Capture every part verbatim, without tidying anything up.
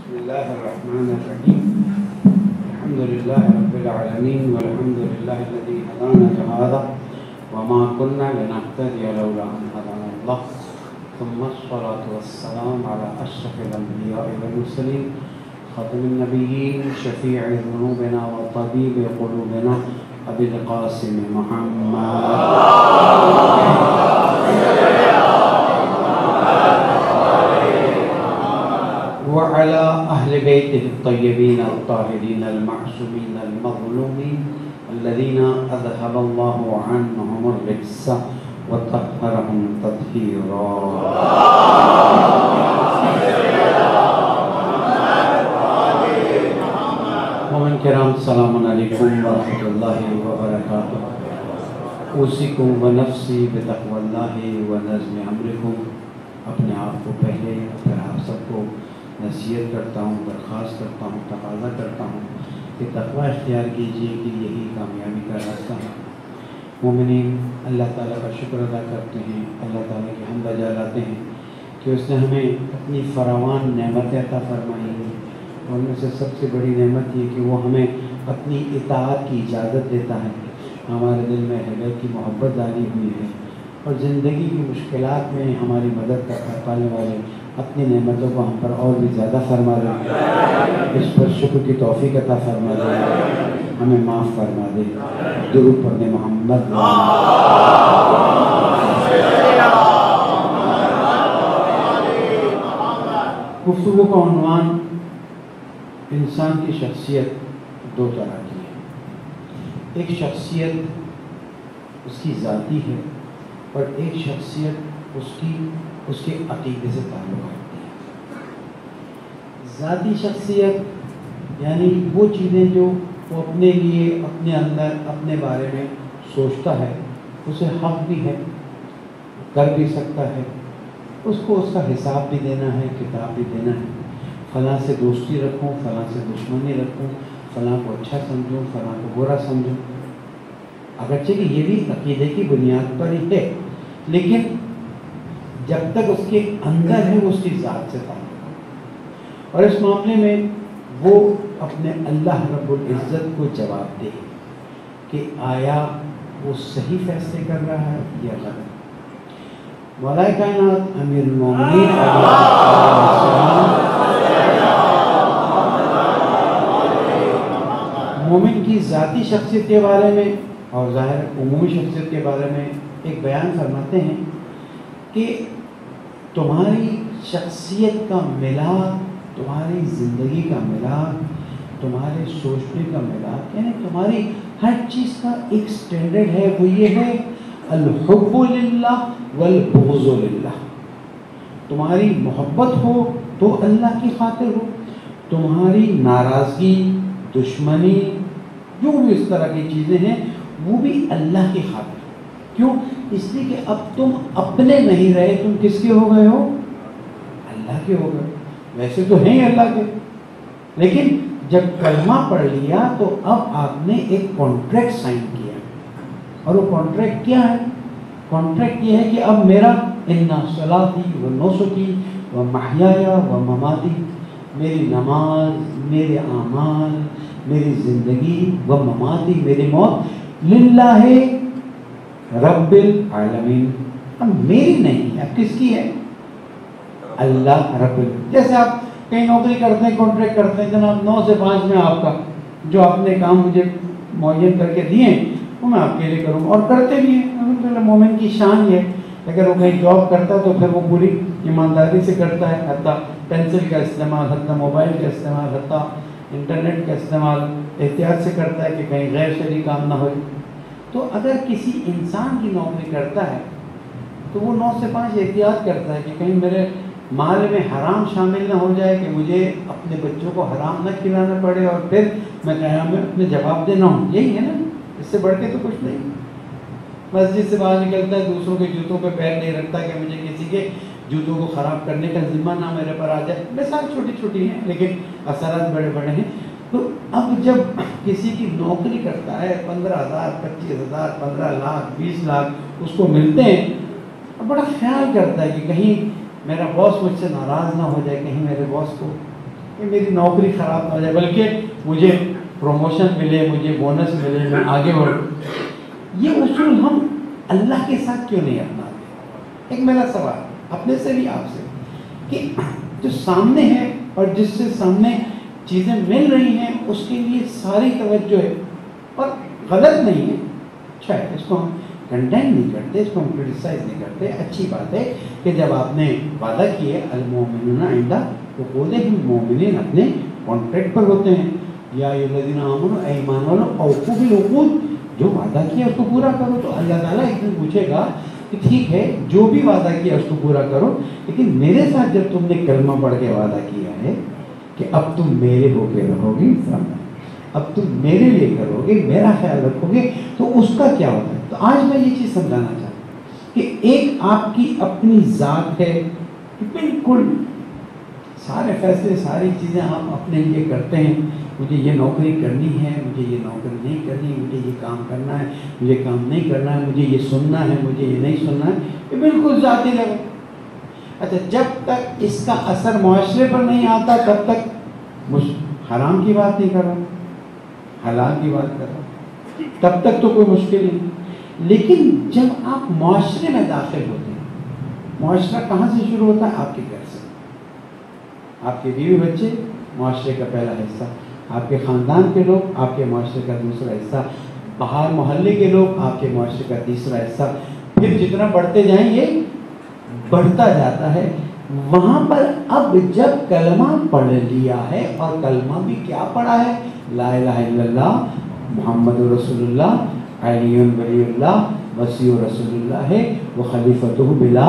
بسم الله الرحمن الرحيم الحمد لله رب العالمين والحمد لله الذي هدانا لهذا وما كنا لنهتدي لولا أن هدانا الله ثم الصلاة والسلام على أشرف الأنبياء والمرسلين خاتم النبيين شفيع ذنوبنا وطبيب قلوبنا أبي القاسم محمد وعلى أهل بيته الطيبين الطاهرين المعصومين المظلومين الذين أذهب الله عنهم الرجس وطهرهم تطهيرا. مومن کرام السلام علیکم ورحمۃ اللہ وبرکاتہ. اوصیکم ونفسی بتقوی اللہ ونظم امرکم. اپنے آپ کو پہلے پھر آپ سب کو نصیحت کرتا ہوں، درخواست کرتا ہوں، تقاضا کرتا ہوں کہ تقوی اختیار کیجیے کہ یہی کامیابی کا راستہ ہے. مومنین اللہ تعالیٰ کا شکر ادا کرتے ہیں، اللہ تعالیٰ کی حمد بجا لاتے ہیں کہ اس نے ہمیں اپنی فراوان نعمتیں عطا فرمائی ہیں. اور ان میں سے سب سے بڑی نعمت یہ کہ وہ ہمیں اپنی اطاعت کی اجازت دیتا ہے. ہمارے دل میں ہدایت کی محبت ڈالی ہوئی ہے اور زندگی کی مشکلات میں ہماری مدد کر پانے والے اپنی نعمتوں کو ہم پر اور بھی زیادہ فرما دے. اس پر شکر کی توفیق عطا فرما دے، ہمیں معاف فرما دے. درود پڑھنے محمد. گفتگو کا عنوان انسان کی شخصیت دو طرح کی ہے. ایک شخصیت اس کی ذاتی ہے اور ایک شخصیت اس کی اس کے عقیدے سے تعلق رکھتی ہے. ذاتی شخصیت یعنی وہ چیزیں جو وہ اپنے لیے اپنے اندر اپنے بارے میں سوچتا ہے، اسے حق بھی ہے، کر بھی سکتا ہے، اس کو اس کا حساب بھی دینا ہے، کتاب بھی دینا ہے. فلاں سے دوستی رکھوں، فلاں سے دشمنی رکھوں، فلاں کو اچھا سمجھوں، فلاں کو برا سمجھوں. اگرچہ کہ یہ بھی عقیدے کی بنیاد پر ہی ہے، لیکن جب تک اس کے اندر ہے وہ اس کی ذات سے تعلق ہے. اور اس معاملے میں وہ اپنے اللہ رب العزت کو جواب دے کہ آیا وہ صحیح فیصلے کر رہا ہے یا غلط. مولا کائنات امیر المومنین مومن کی ذاتی شخصیت کے بارے میں اور ظاہر عمومی شخصیت کے بارے میں ایک بیان فرماتے ہیں کہ تمہاری شخصیت کا ملاپ، تمہاری زندگی کا ملاپ، تمہارے سوچنے کا ملاپ، یعنی تمہاری ہر چیز کا ایک سٹینڈرڈ ہے. وہ یہ ہے الحب للہ والبغض للہ. تمہاری محبت ہو تو اللہ کی خاطر ہو، تمہاری ناراضگی، دشمنی، جو بھی اس طرح کی چیزیں ہیں وہ بھی اللہ کی خاطر. کیوں؟ اس لیے کہ اب تم اپنے نہیں رہے، تم کس کے ہو گئے ہو؟ اللہ کے ہو گئے. ویسے تو ہیں اللہ کے، لیکن جب کلمہ پڑھ لیا تو اب آپ نے ایک کانٹریکٹ سائن کیا. اور وہ کانٹریکٹ کیا ہے؟ کانٹریکٹ یہ ہے کہ اب میرا اِنَّ صَلَاتِي وَنُسُكِي وَمَحْيَايَ وَمَمَاتِي، میری نماز، میرے اعمال، میری زندگی، و مماتی، میری موت، للہ رب العالمین. اب میری نہیں ہے، اب کس کی ہے؟ اللہ رب العالمین. جیسے آپ کہیں نوکری کرتے ہیں، کانٹریکٹ کرتے ہیں، جناب نو سے پانچ میں آپ کا جو آپ نے کام مجھے معین کر کے دیے وہ میں آپ کے لیے کروں اور کرتے بھی ہیں. الحمدللہ مومن کی شان یہ ہے. اگر وہ کہیں جاب کرتا ہے تو پھر وہ پوری ایمانداری سے کرتا ہے، حتیٰ پینسل کا استعمال، حتیٰ موبائل کا استعمال، حتیٰ انٹرنیٹ کا استعمال احتیاط سے کرتا ہے کہ کہیں غیر شرعی کام نہ ہو. تو اگر کسی انسان کی نوکری کرتا ہے تو وہ نو سے پانچ احتیاط کرتا ہے کہ کہیں میرے مال میں حرام شامل نہ ہو جائے، کہ مجھے اپنے بچوں کو حرام نہ کھلانا پڑے اور پھر میں قیام میں اپنے جواب دینا ہوں. یہی ہے نا، اس سے بڑھ کے تو کچھ نہیں. مسجد سے باہر نکلتا ہے، دوسروں کے جوتوں پہ پیر نہیں رکھتا کہ مجھے کسی کے جوتوں کو خراب کرنے کا ذمہ نہ میرے پر آ جائے. مثال چھوٹی چھوٹی ہیں لیکن اثرات بڑے بڑے ہیں. تو اب جب کسی کی نوکری کرتا ہے، پندرہ ہزار پچیس ہزار پندرہ لاکھ بیس لاکھ اس کو ملتے ہیں، بڑا خیال کرتا ہے کہ کہیں میرا باس مجھ سے ناراض نہ ہو جائے، کہیں میرے باس کو کہ میری نوکری خراب نہ ہو جائے بلکہ مجھے پروموشن ملے, مجھے بونس ملے, میں آگے بڑھوں. یہ اصول ہم اللہ کے ساتھ کیوں نہیں اپناتے؟ ایک میرا سوال اپنے سے بھی آپ سے, کہ جو سامنے ہے اور جس سے سامنے چیزیں مل رہی ہیں اس کے لیے ساری توجہ ہے, اور غلط نہیں ہے, اچھا ہے, اس کو ہم کنڈیم نہیں کرتے, اس کو ہم کرٹیسائز نہیں کرتے. اچھی بات ہے کہ جب آپ نے وعدہ کیے المؤمنون عند عقودہم, مومنین اپنے کانٹریکٹ پر ہوتے ہیں. یا ایھا الذین آمنوا اے ایمان والو اوفوا بالعقود, جو وعدہ کیا اس کو پورا کرو. تو اللہ تعالیٰ ایک دن پوچھے گا کہ ٹھیک ہے جو بھی وعدہ کیا اس کو پورا کرو, لیکن میرے ساتھ جب تم نے کلمہ پڑھ کے وعدہ کیا ہے کہ اب تم میرے ہو کے رہو گے, اب تم میرے لیے کرو گے, میرا خیال رکھو گے, تو اس کا کیا ہوتا ہے؟ تو آج میں یہ چیز سمجھانا چاہتا ہوں کہ ایک آپ کی اپنی ذات ہے کہ بالکل سارے فیصلے, ساری چیزیں آپ اپنے لیے کرتے ہیں. مجھے یہ نوکری کرنی ہے, مجھے یہ نوکری نہیں کرنی, مجھے یہ کام کرنا ہے, مجھے کام نہیں کرنا ہے, مجھے یہ سننا ہے, مجھے یہ نہیں سننا ہے, یہ بالکل ذاتی لیول. اچھا, جب تک اس کا اثر معاشرے پر نہیں آتا تب تک حرام کی بات نہیں کر رہا, حلال کی بات کر رہا, تب تک تو کوئی مشکل نہیں. لیکن جب آپ معاشرے میں داخل ہوتے ہیں, معاشرہ کہاں سے شروع ہوتا ہے؟ آپ کے گھر سے. آپ کے بیوی بچے معاشرے کا پہلا حصہ, آپ کے خاندان کے لوگ آپ کے معاشرے کا دوسرا حصہ, باہر محلے کے لوگ آپ کے معاشرے کا تیسرا حصہ. پھر جتنا بڑھتے جائیں یہ بڑھتا جاتا ہے. وہاں پر اب جب کلمہ پڑھ لیا ہے, اور کلمہ بھی کیا پڑھا ہے؟ لا الہ الا اللہ محمد رسول اللہ علی ولی اللہ مسیح رسول اللہ ہے وہ خلیفتہ بلا.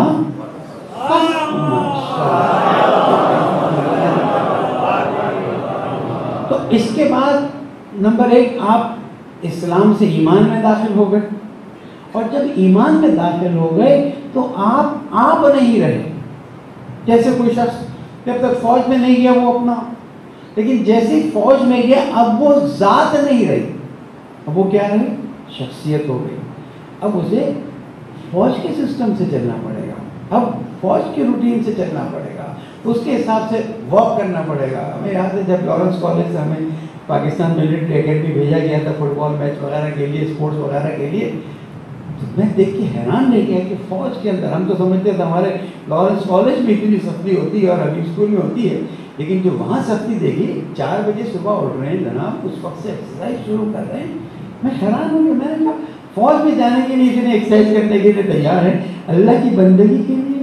تو اس کے بعد نمبر ایک آپ اسلام سے ایمان میں داخل ہو گئے, اور جب ایمان میں داخل ہو گئے تو آپ آپ نہیں رہے. جیسے کوئی شخص جب تک فوج میں نہیں گیا وہ اپنا, لیکن جیسے فوج میں گیا اب وہ ذات نہیں رہی, اب وہ کیا رہی؟ شخصیت ہو گئی. اب اسے فوج کے سسٹم سے چلنا پڑے گا, اب فوج کے روٹین سے چلنا پڑے گا, اس کے حساب سے ورک کرنا پڑے گا. ہمیں یاد ہے جب لارنس کالج سے ہمیں پاکستان ملٹری اکیڈمی بھیجا گیا تھا فٹ بال میچ وغیرہ کے لیے, اسپورٹس وغیرہ کے لیے, میں دیکھ کے حیران رہ گیا کہ فوج کے اندر ہم تو سمجھتے تھے ہمارے لارنس کالج میں اتنی سختی ہوتی ہے اور ابھی اسکول میں ہوتی ہے, لیکن جو وہاں سختی دیکھی, چار بجے صبح اٹھ رہے ہیں جناب, اس وقت سے ایکسرسائز شروع کر رہے ہیں. میں حیران ہوں گیا, میں نے کہا فوج میں جانے کے لیے اتنے ایکسرسائز کرنے کے لیے تیار ہے, اللہ کی بندگی کے لیے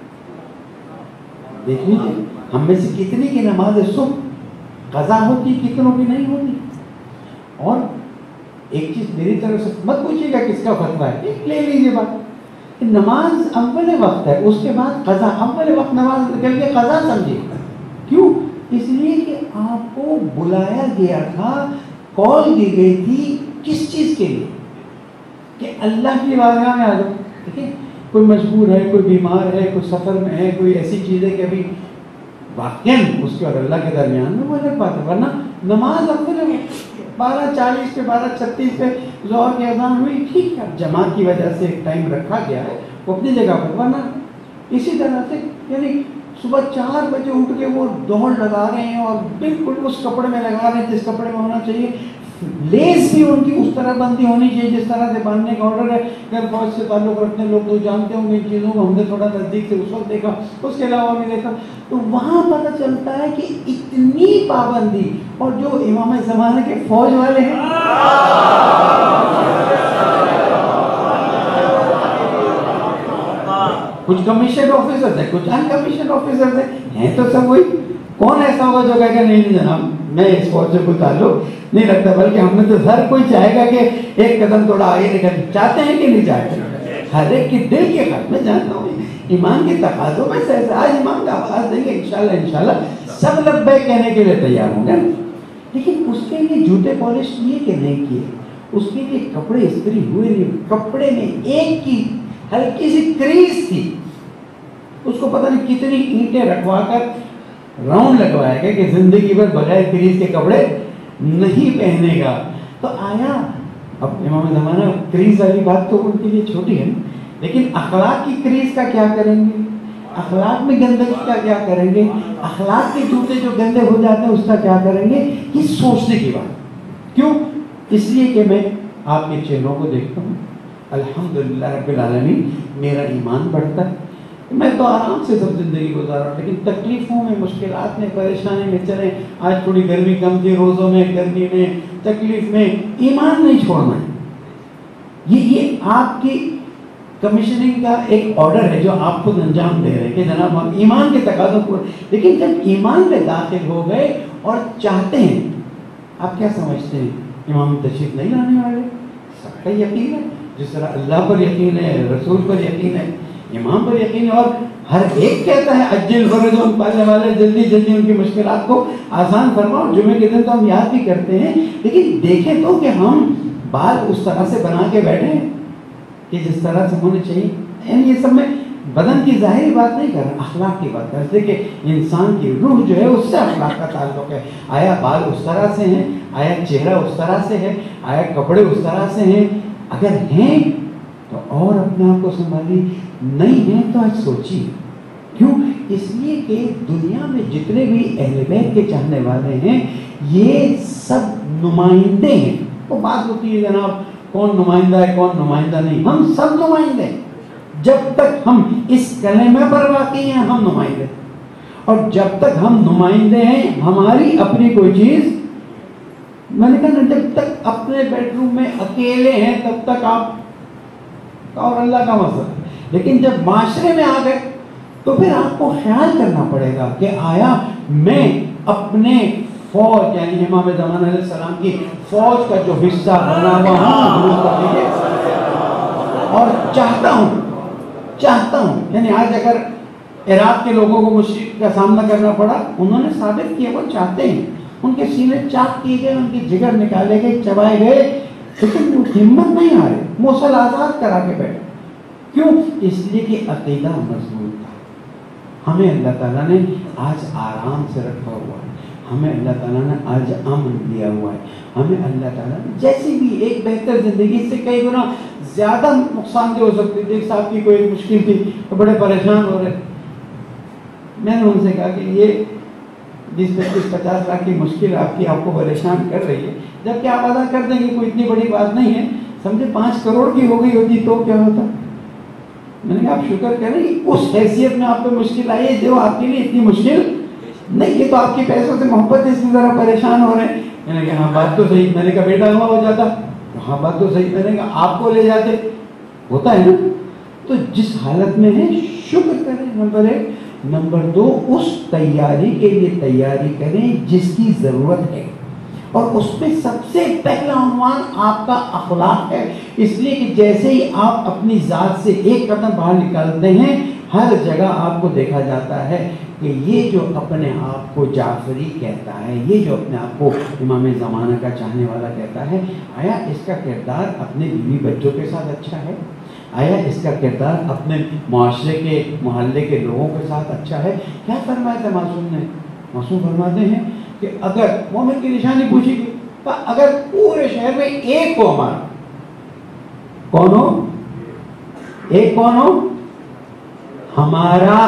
دیکھ لیجیے ہم میں سے کتنی کی نماز صبح قضا ہوتی, کتنوں کی نہیں ہوتی. اور ایک چیز میری طرف سے مت پوچھیے گا کس کا فتویٰ ہے, لے لیجیے بات, نماز اول وقت ہے, اس کے بعد قضا. اول وقت نماز نکل کے قضا سمجھیے. کیوں؟ اس لیے کہ آپ کو بلایا گیا تھا, کال دی گئی تھی کس چیز کے لیے؟ کہ اللہ کی بارگاہ میں آ جاؤ. ٹھیک ہے, کوئی مجبور ہے, کوئی بیمار ہے, کوئی سفر میں ہے, کوئی ایسی چیز ہے کہ ابھی واقعاً اس کے اور اللہ کے درمیان میں وہ الگ بات ہے. ورنہ نماز اپنے بارہ چالیس پہ بارہ چھتیس پہ ظہر کی اذان ہوئی, ٹھیک ہے, جماعت کی وجہ سے ایک ٹائم رکھا گیا ہے وہ اپنی جگہ پر. ورنہ اسی طرح سے یعنی صبح چار بجے اٹھ کے وہ دوڑ لگا رہے ہیں اور بالکل اس کپڑے میں لگا رہے ہیں جس کپڑے میں ہونا چاہیے. لیس بھی ان کی اس طرح بندی ہونی چاہیے جس طرح سے باندھنے کا آرڈر ہے. اگر فوج سے تعلق رکھنے لوگ تو جانتے ہوں گے ان چیزوں کو, ہم نے تھوڑا نزدیک سے اس وقت دیکھا, اس کے علاوہ بھی دیکھا, تو وہاں پتہ چلتا ہے کہ اتنی پابندی. اور جو امام زمانے کے فوج والے ہیں کچھ کمیشن آفیسر ہیں, کچھ ان کمیشن آفیسر ہیں, ہیں تو سب وہی. کون ایسا ہوگا جو کہے گا نہیں نہیں جناب میں اس فوج سے کوئی تعلق نہیں رکھتا, بلکہ ہم نے تو ہر کوئی چاہے گا کہ ایک قدم تھوڑا آگے نکل. چاہتے ہیں کہ نہیں چاہتے؟ ہر ایک کے دل کے خط میں جانتا ہوں ایمان کے تقاضوں میں سے آج ایمان کا آواز دیں گے انشاءاللہ انشاءاللہ سب لبیک کہنے کے لیے تیار ہوں گے. لیکن اس کے لیے جوتے پالش کیے کہ نہیں کیے, اس کے لیے کپڑے استری ہوئے نہیں, کپڑے میں ایک کی ہلکی سی کریز تھی, اس کو پتہ نہیں کتنی اینٹیں رکھوا کر راؤنڈ لگوایا گیا کہ زندگی بھر بغیر کریز کے کپڑے نہیں پہنے گا. تو آیا اب امام زمانہ کریز والی بات تو ان کے لیے چھوٹی ہے, لیکن اخلاق کی کریز کا کیا کریں گے؟ اخلاق میں گندگی کا کیا کریں گے؟ اخلاق کے جوتے جو گندے ہو جاتے ہیں اس کا کیا کریں گے؟ یہ سوچنے کی بات. کیوں؟ اس لیے کہ میں آپ کے چہروں کو دیکھتا ہوں، الحمدللہ رب العالمین میرا ایمان بڑھتا ہے. میں تو آرام سے سب زندگی گزار رہا ہوں، لیکن تکلیفوں میں، مشکلات میں، پریشانی میں چلیں. آج تھوڑی گرمی کم تھی، روزوں میں، گرمی میں، تکلیف میں، ایمان نہیں چھوڑنا ہے. یہ یہ آپ کی کمیشننگ کا ایک آرڈر ہے جو آپ خود انجام دے رہے ہیں کہ جناب ہم ایمان کے تقاضوں کو. لیکن جب ایمان میں داخل ہو گئے اور چاہتے ہیں، آپ کیا سمجھتے ہیں امام تشریف نہیں لانے والے؟ سب کا یقین ہے، جس طرح اللہ پر یقین ہے، رسول پر یقین ہے، امام پر یقین ہے. اور ہر ایک کہتا ہے اجل فرجوں پالنے والے، جلدی جلدی ان کی مشکلات کو آسان فرماؤ. جمعے کے دن تو ہم یاد بھی کرتے ہیں، لیکن دیکھیں تو کہ ہم بال اس طرح سے بنا کے بیٹھے ہیں کہ جس طرح سے ہونے چاہیے. یعنی یہ سب میں بدن کی ظاہری بات نہیں کر رہا، اخلاق کی بات کر رہا. کہ انسان کی روح جو ہے اس سے اخلاق کا تعلق ہے. آیا بال اس طرح سے ہیں؟ آیا چہرہ اس طرح سے ہے؟ آیا کپڑے اس طرح سے ہیں؟ اگر ہیں تو اور اپنے آپ کو سنبھالیے، نہیں ہیں تو آج سوچیے. کیوں؟ اس لیے کہ دنیا میں جتنے بھی اہل بیت کے چاہنے والے ہیں یہ سب نمائندے ہیں. وہ بات ہوتی ہے جناب کون نمائندہ ہے کون نمائندہ نہیں، ہم سب نمائندے ہیں. جب تک ہم اس کلمے پر واقعی ہیں ہم نمائندے، اور جب تک ہم نمائندے ہیں ہماری اپنی کوئی چیز، میں نے کہا جب تک اپنے بیڈ روم میں اکیلے ہیں تب تک آپ اور اللہ کا مسئلہ. لیکن جب معاشرے میں آ گئے تو پھر آپ کو خیال کرنا پڑے گا کہ آیا میں اپنے فوج یعنی امام زمان علیہ السلام کی فوج کا جو حصہ بنا ہوا ہوں اور چاہتا ہوں چاہتا ہوں یعنی آج اگر عراق کے لوگوں کو مشرک کا سامنا کرنا پڑا، انہوں نے ثابت کیا وہ چاہتے ہیں. ان کے سینے چاک کیے گئے، ان کی جگر نکالے گئے، چبائے گئے، لیکن وہ ہمت نہیں آ رہے، موصل آزاد کرا کے بیٹھے. کیوں؟ اس لیے کہ عقیدہ مضبوط تھا. ہمیں اللہ تعالیٰ نے آج آرام سے رکھا ہوا ہے، ہمیں اللہ تعالیٰ نے آج امن دیا ہوا ہے، ہمیں اللہ تعالیٰ نے جیسی بھی ایک بہتر زندگی سے کئی گنا زیادہ نقصان دہ ہو سکتی تھی. ایک صاحب کی کوئی ایک مشکل تھی تو بڑے پریشان ہو رہے. میں نے ان سے کہا کہ یہ بیس پچیس پچاس لاکھ کی مشکل آپ کی آپ کو پریشان کر رہی ہے، جبکہ آپ ادا کر دیں گے، کوئی اتنی بڑی بات نہیں ہے. سمجھے پانچ کروڑ کی ہو گئی ہوتی تو کیا ہوتا؟ میں نے کہا آپ شکر کریں اس حیثیت میں آپ پہ مشکل آئی ہے جو آپ کے لیے اتنی مشکل نہیں. یہ تو آپ کے پیسوں سے محبت اس طرح پریشان ہو رہے ہیں. میں نے کہا ہاں بات تو صحیح. میں نے کہا بیٹا ہوا ہو جاتا، ہاں بات تو صحیح. میں نے کہا آپ کو لے جاتے، ہوتا ہے نا. تو جس حالت میں ہے شکر کریں، نمبر ایک. نمبر دو، اس تیاری کے لیے تیاری کریں جس کی ضرورت ہے، اور اس میں سب سے پہلا عنوان آپ کا اخلاق ہے. اس لیے کہ جیسے ہی آپ اپنی ذات سے ایک قدم باہر نکالتے ہیں ہر جگہ آپ کو دیکھا جاتا ہے کہ یہ جو اپنے آپ کو جعفری کہتا ہے، یہ جو اپنے آپ کو امام زمانہ کا چاہنے والا کہتا ہے، آیا اس کا کردار اپنے بیوی بچوں کے ساتھ اچھا ہے؟ آیا اس کا کردار اپنے معاشرے کے محلے کے لوگوں کے ساتھ اچھا ہے؟ کیا فرمایا تھا معصوم نے؟ معصوم فرماتے ہیں کہ اگر مومن کی نشانی پوچھی گئی تو اگر پورے شہر میں ایک ہو ہمارا، کون ہو؟ ایک کون ہو؟ ہمارا.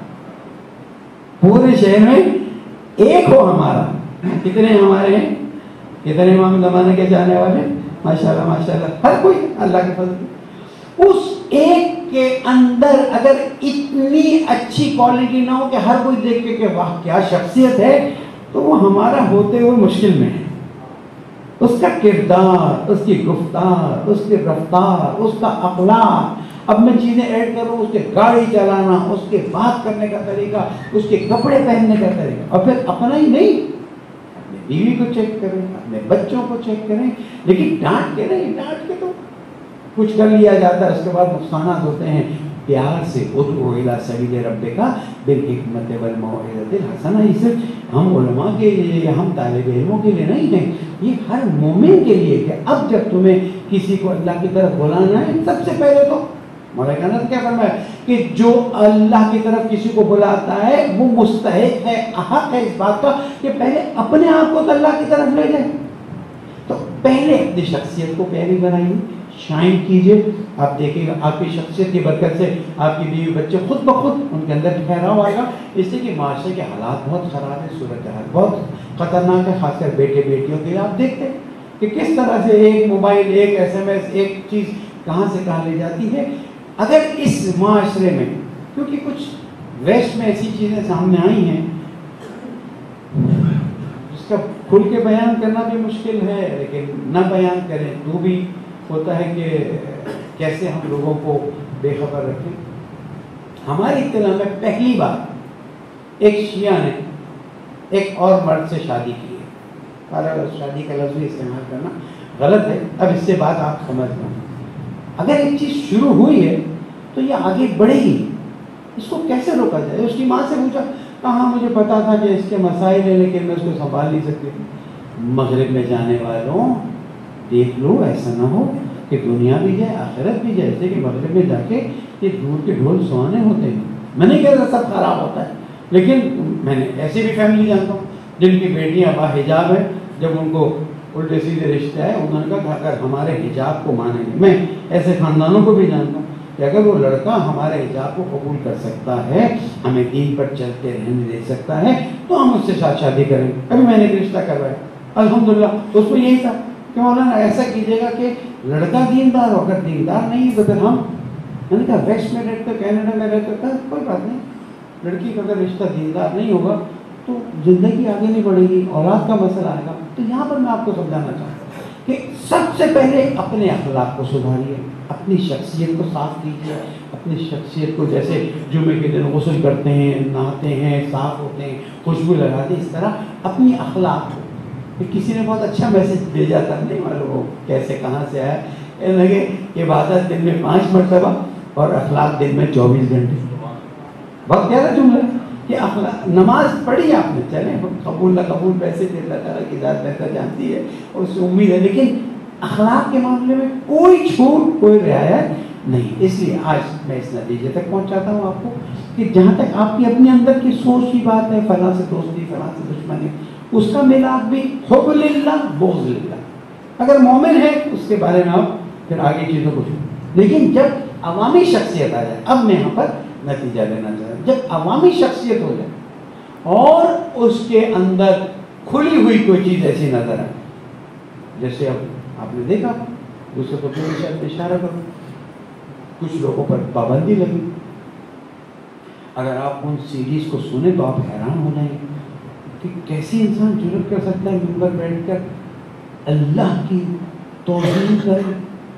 پورے شہر میں ایک ہو ہمارا. کتنے ہمارے ہیں؟ کتنے امام زمانے کے جانے والے؟ ماشاءاللہ ماشاءاللہ ہر کوئی اللہ کے فضل. اس ایک کے اندر اگر اتنی اچھی کوالٹی نہ ہو کہ ہر کوئی دیکھ کے کہ واہ کیا شخصیت ہے، تو وہ ہمارا ہوتے ہوئے مشکل میں ہے. اس کا کردار، اس کی گفتار، اس کی رفتار، اس کا اخلاق، اب میں چیزیں ایڈ کروں، اس کے گاڑی چلانا، اس کے بات کرنے کا طریقہ، اس کے کپڑے پہننے کا طریقہ، اور پھر اپنا ہی نہیں اپنی بیوی کو چیک کریں، اپنے بچوں کو چیک کریں. لیکن ڈانٹ کے نہیں، ڈانٹ کے تو کچھ کر لیا جاتا ہے، اس کے بعد نقصانات ہوتے ہیں. پیار سے ادعو الی سبیل ربک بالحکمت والموعظۃ الحسنہ. یہ صرف ہم علماء کے لیے یا ہم طالب علموں کے لیے نہیں ہے، یہ ہر مومن کے لیے کہ اب جب تمہیں کسی کو اللہ کی طرف بلانا ہے، سب سے پہلے تو مولانا نے کیا فرمایا کہ جو اللہ کی طرف کسی کو بلاتا ہے وہ مستحق ہے، حق ہے اس بات کا کہ پہلے اپنے آپ کو تو اللہ کی طرف لے جائے. تو پہلے اپنی شخصیت کو پیاری بنائیے، شائن کیجئے. آپ دیکھیں گا آپ کی شخصیت کی برکت سے آپ کی بیوی بچے خود بخود ان کے اندر ٹھہراؤ آئے گا. اس لیے کہ معاشرے کے حالات بہت خراب ہیں, صورتحال بہت خطرناک ہے, خاص کر بیٹے بیٹیوں کے لیے. آپ دیکھتے ہیں کہ کس طرح سے ایک موبائل, ایک ایس ایم ایس, ایک چیز کہاں سے کہاں لے جاتی ہے. اگر اس معاشرے میں, کیونکہ کچھ ویسٹ میں ایسی چیزیں سامنے آئی ہیں جس کا کھل کے بیان کرنا بھی مشکل ہے, لیکن نہ بیان کریں تو بھی ہوتا ہے کہ کیسے ہم لوگوں کو بے خبر رکھیں. ہماری اطلاع میں پہلی بار ایک شیعہ نے ایک اور مرد سے شادی کی ہے. شادی کا لفظ استعمال کرنا غلط ہے, اب اس سے بات آپ سمجھ لیں. اگر ایک چیز شروع ہوئی ہے تو یہ آگے بڑھے گی, اس کو کیسے روکا جائے. اس کی ماں سے پوچھا, کہاں مجھے پتا تھا کہ اس کے مسائل ہیں لیکن میں اس کو سنبھال نہیں سکتی. مغرب میں جانے والوں دیکھ لو, ایسا نہ ہو کہ دنیا بھی جائے آخرت بھی جائے. جیسے کہ مغرب میں جا کے یہ دور کے ڈھول سہانے ہوتے ہیں. میں نہیں کہہ رہا سب خراب ہوتا ہے, لیکن میں نے ایسی بھی فیملی جانتا ہوں جن کی بیٹیاں باحجاب ہیں. جب ان کو الٹے سیدھے رشتے آئے, انہوں نے کہا اگر ہمارے حجاب کو مانیں گے, میں ایسے خاندانوں کو بھی جانتا ہوں کہ اگر وہ لڑکا ہمارے حجاب کو قبول کر سکتا ہے, ہمیں دین پر چلتے رہنے دے سکتا ہے, تو ہم اس سے ساتھ شادی کریں. ابھی میں نے ایک رشتہ کروایا الحمدللہ, اس کو یہی تھا کہ مولانا ایسا کیجیے گا کہ لڑکا دیندار ہو, اگر دیندار نہیں ہے تو پھر ہم, میں نے کہا ویسٹ میں رہتے کینیڈا میں رہتے تھا, کوئی بات نہیں, لڑکی کا اگر رشتہ دیندار نہیں ہوگا تو زندگی آگے نہیں بڑھے گی, اولاد کا مسئلہ آئے گا. تو یہاں پر میں آپ کو سمجھانا چاہتا ہوں کہ سب سے پہلے اپنے اخلاق کو سدھاریے, اپنی شخصیت کو صاف کیجیے. اپنی شخصیت کو جیسے جمعے کے دن غسل کرتے ہیں, نہاتے ہیں, صاف ہوتے ہیں, خوشبو لگاتے ہیں, اس طرح اپنی اخلاق کو. کسی نے بہت اچھا میسج بھیجا تھا, نہیں معلوم وہ کیسے کہاں سے آیا, کہنے لگے عبادت دن میں پانچ مرتبہ اور اخلاق دن میں چوبیس گھنٹے. بہت پیارا جملہ کہ اخلاق, نماز پڑھی آپ نے, چلیں قبول نہ قبول ویسے اللہ تعالیٰ کی ذات بہتر جانتی ہے اور اس سے امید ہے, لیکن اخلاق کے معاملے میں کوئی چھوٹ, کوئی رعایت نہیں. اس لیے آج میں اس نتیجے تک پہنچاتا ہوں آپ کو کہ جہاں تک آپ کی اپنے اندر کی سوچ کی بات ہے, فلاں سے دوستی فلاں سے دشمنی, اس کا ملاپ بھی حب للہ بغض للہ. اگر مومن ہے اس کے بارے میں آپ پھر آگے چیزوں کو چھوڑیں, لیکن جب عوامی شخصیت آ جائے, اب میں یہاں پر نتیجہ لینا چاہ رہا ہوں, جب عوامی شخصیت ہو جائے اور اس کے اندر کھلی ہوئی کوئی چیز ایسی نظر آئے, جیسے اب آپ نے دیکھا دوسرے کو اشارہ کرو, کچھ لوگوں پر پابندی لگی. اگر آپ ان سیریز کو سنیں تو آپ حیران ہو جائیں گے کہ کیسے انسان جرأت کر سکتا ہے منبر بیٹھ کر اللہ کی توہین کرے,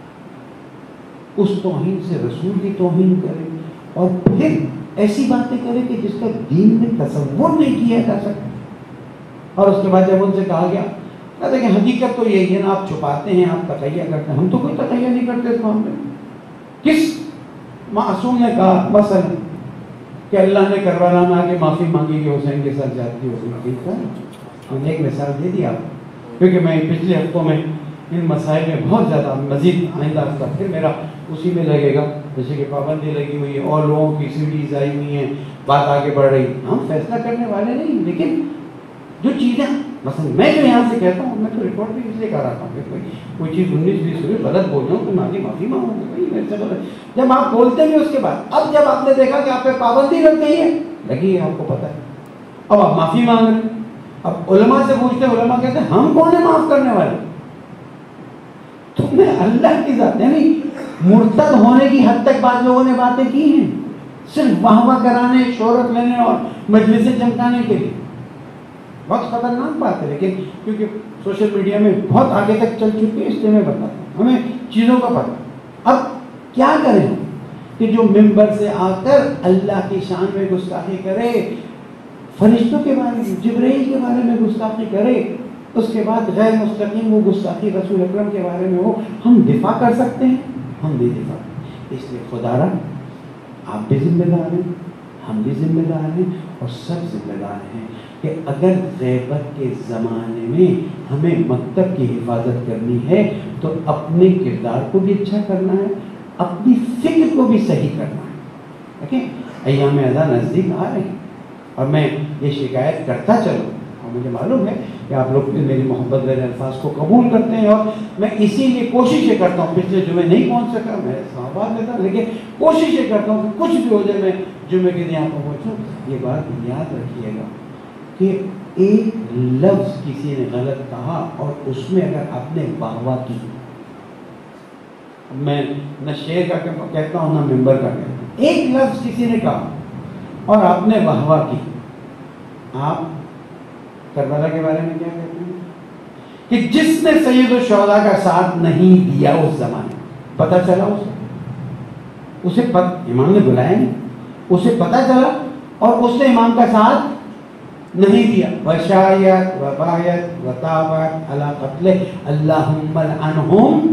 اس توہین سے رسول کی توہین کرے, اور پھر ایسی باتیں کرے کہ جس کا دین میں تصور نہیں کیا جا سکتا. اور اس کے بعد جب ان سے کہا گیا, کہتے کہ حقیقت تو یہی ہے نا, آپ چھپاتے ہیں, آپ تقیہ کرتے ہیں. ہم تو کوئی تقیہ نہیں کرتے اس معاملے میں. کس معصوم نے کہا مثلا کہ اللہ نے کربلا میں آ کے معافی مانگی کہ حسین کے ساتھ زیادتی ہو گئی؟ ہم نے ایک مثال دے دی آپ, کیونکہ میں پچھلے ہفتوں میں ان مسائل میں بہت زیادہ, مزید آئندہ ہفتہ پھر میرا اسی میں لگے گا. جیسے کہ پابندی لگی ہوئی ہے اور لوگوں کی سیڈیز آئی ہوئی ہیں, بات آگے بڑھ رہی. ہم فیصلہ کرنے والے نہیں, لیکن جو چیزیں مثلا میں جو یہاں سے کہتا ہوں, میں تو ریکارڈ بھی اس لیے کر رہا ہوں کہ کوئی کوئی چیز انیس بیس ہوئی غلط بول رہا ہوں تو میں آگے معافی مانگوں گا. بھائی میرے سے غلط, جب آپ بولتے بھی اس کے بعد, اب جب آپ نے دیکھا کہ آپ پہ پابندی لگ گئی ہے, لگی ہے, آپ کو پتہ ہے, اب آپ معافی مانگ رہے ہیں. اب علماء سے پوچھتے ہیں, علماء کہتے ہیں ہم کون ہیں معاف کرنے والے؟ تم نے اللہ کی ذات, یعنی مرتد ہونے کی حد تک بعض لوگوں نے باتیں کی ہیں, صرف واہ واہ کرانے, شہرت لینے اور مجلسیں چمکانے کے لیے. بہت خطرناک بات ہے, لیکن کیونکہ سوشل میڈیا میں بہت آگے تک چل چکی ہے, اس لیے میں بتاتا ہوں, ہمیں چیزوں کا پتہ. اب کیا کریں کہ جو ممبر سے آ کر اللہ کی شان میں گستاخی کرے, فرشتوں کے بارے میں, جبرائیل کے بارے میں گستاخی کرے, اس کے بعد غیر مستقیم وہ گستاخی رسول اکرم کے بارے میں ہو, ہم دفاع کر سکتے ہیں؟ ہم بھی دفاع. اس لیے خدا را آپ بھی ذمہ دار ہیں, ہم بھی ذمہ دار ہیں, اور سب ذمہ دار ہیں کہ اگر غیبت کے زمانے میں ہمیں مکتب کی حفاظت کرنی ہے تو اپنے کردار کو بھی اچھا کرنا ہے, اپنی فکر کو بھی صحیح کرنا ہے. دیکھیں ایام اذا نزدیک آ رہے ہیں, اور میں یہ شکایت کرتا چلوں اور مجھے معلوم ہے کہ آپ لوگ میری محبت والے الفاظ کو قبول کرتے ہیں، اور میں اسی لیے کوششیں کرتا ہوں. پچھلے جمعے نہیں پہنچ سکا، میں اسلام آباد میں تھا، لیکن کوششیں کرتا ہوں کہ کچھ بھی ہو جائے میں جمعے کے دن یہاں پر پہنچوں. یہ بات یاد رکھیے گا کہ ایک لفظ کسی نے غلط کہا اور اس میں اگر آپ نے واہ واہ کی، میں نہ شعر کا کہتا ہوں نہ ممبر کا کہتا ہوں، ایک لفظ کسی نے کہا اور آپ نے واہ واہ کی، آپ کربلا کے بارے میں کیا کہتے ہیں کہ جس نے سید الشہداء کا ساتھ نہیں دیا اس زمانے، پتہ چلا اسے اسے پت امام نے بلایا نہیں، اسے پتہ چلا اور اس نے امام کا ساتھ نہیں دیا. وشایت وبایت وتابت علی قتل اللہم لعنہم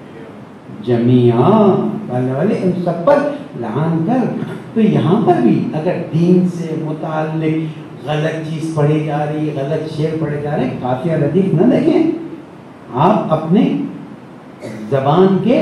جمیعا، والے والے ان سب پر لعان کر. تو یہاں پر بھی اگر دین سے متعلق غلط چیز پڑھی جا رہی، غلط شعر پڑھے جا رہے، قافیہ ردیف نہ دیکھیں، آپ اپنے زبان کے